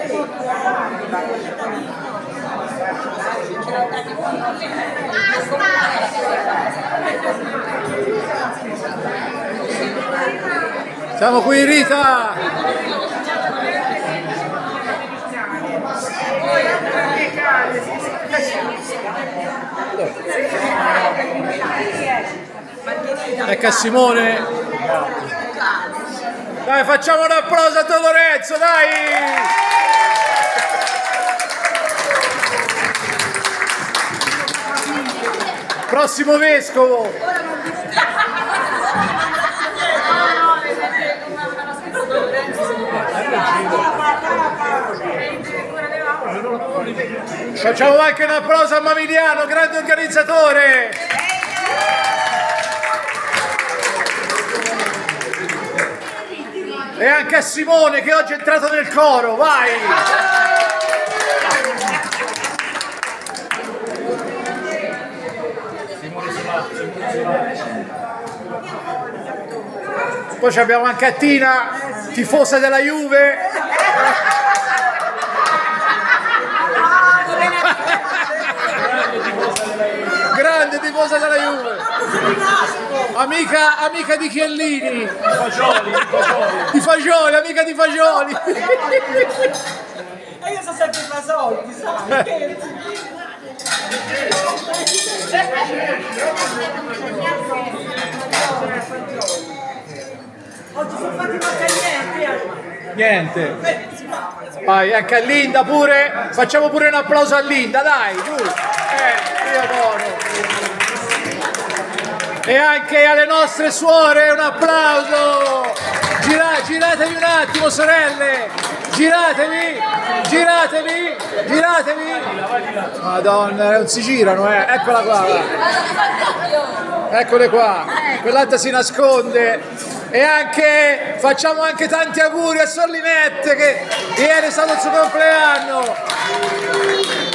Siamo qui, Rita! Ecco Simone! Dai, facciamo un applauso a Don Lorenzo, dai! Prossimo vescovo! Facciamo anche un applauso a Mamigliano, grande organizzatore! E anche a Simone che oggi è entrato nel coro, vai! Poi abbiamo anche a Tina, tifosa della Juve. Grande tifosa della Juve. Amica di Chiellini. Di Fagioli, amica di Fagioli. E io sono sempre Fasoldi, sai? Oggi sono fatti mancare niente. Vai, anche a Linda pure. Facciamo pure un applauso a Linda, dai, giù. Io adoro. E anche alle nostre suore un applauso. Giratevi un attimo, sorelle. Giratevi. Madonna, non si girano, Eccola qua. Eccole qua. Quell'altra si nasconde. E anche facciamo anche tanti auguri a Sorlinette che ieri è stato il suo compleanno.